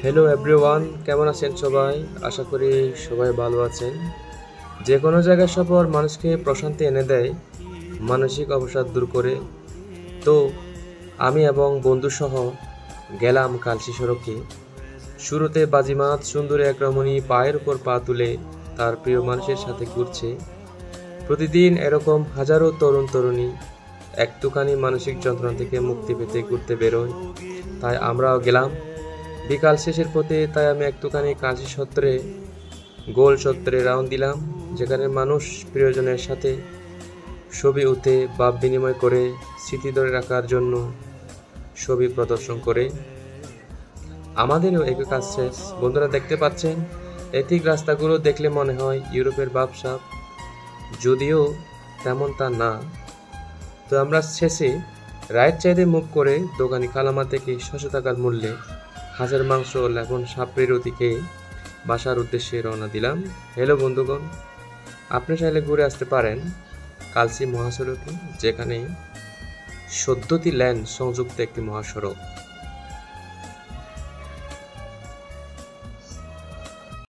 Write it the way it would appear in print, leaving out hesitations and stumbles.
Hello everyone, কেমন আছেন সবাই? আশা করি সবাই ভালো আছেন। যে কোনো জায়গায় সফর মানুষকে প্রশান্তি এনে দেয়, মানসিক অবসাদ দূর করে। তো আমি এবং বন্ধুসহ গেলাম কালশী সড়কে। শুরুতে বাজিমাত সুন্দরী এক রমণী পায়ের উপর পা তুলে তার প্রিয় মানুষের সাথে ঘুরছে। প্রতিদিন এরকম হাজারো তরুণ তরুণী একটুখানি মানসিক যন্ত্রণা থেকে মুক্তি পেতে ঘুরতে বেরোয়। তাই আমরাও গেলাম। বিকাল শেষের পথে তাই আমি একটুখানি কাশী সত্রে গোল চত্বরে রাউন্ড দিলাম, যেখানে মানুষ প্রিয়জনের সাথে ছবি উঠে ভাব বিনিময় করে, স্মৃতি ধরে রাখার জন্য ছবি প্রদর্শন করে। আমাদেরও একই কাজ শেষ। বন্ধুরা দেখতে পাচ্ছেন, এই ঠিক রাস্তাগুলো দেখলে মনে হয় ইউরোপের ভাবসাব, যদিও তেমন তা না। তো আমরা শেষে রাইট সাইডে মুভ করে দোকানি কালামা থেকে 600 টাকার মূল্যে হাঁসের মাংস ও লেমন সাপড়ির ওদিকে বাসার উদ্দেশ্যে রওনা দিলাম। হ্যালো বন্ধুগণ, আপনি চাইলে ঘুরে আসতে পারেন কালশী মহাসড়কে, যেখানে 14টি লেন সংযুক্ত একটি মহাসড়ক।